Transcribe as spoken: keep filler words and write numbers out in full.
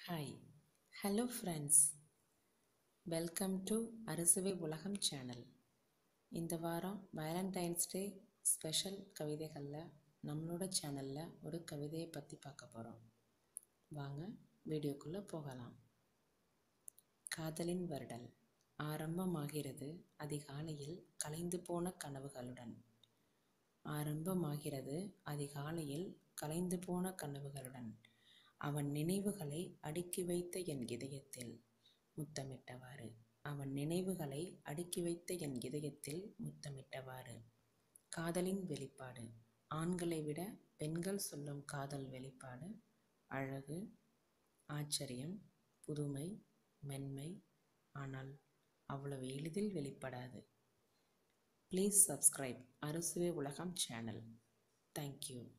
Hi hello friends, welcome to Arusuvai Ulagam channel. இந்த வாரம் Valentine's day special கவிதைகளில் நம்மளோட சேனலில் ஒரு கவிதையை பற்றி பார்க்க போகிறோம். வாங்க வீடியோக்குள்ளே போகலாம். காதலின் வருடல் ஆரம்பமாகிறது அதிகாலையில் கலைந்து போன கனவுகளுடன். ஆரம்பமாகிறது அதிகாலையில் கலைந்து போன கனவுகளுடன். அவன் நினைவுகளை அடுக்கி வைத்த என் இதயத்தில் முத்தமிட்டவாறு. அவன் நினைவுகளை அடுக்கி வைத்த என் இதயத்தில் முத்தமிட்டவாறு. காதலின் வெளிப்பாடு ஆண்களை விட பெண்கள் சொல்லும் காதல் வெளிப்பாடு அழகு, ஆச்சரியம், புதுமை, மென்மை. ஆனால் அவ்வளவு எளிதில் வெளிப்படாது. ப்ளீஸ் சப்ஸ்கிரைப் அறுசுவை உலகம் சேனல். தேங்க்யூ.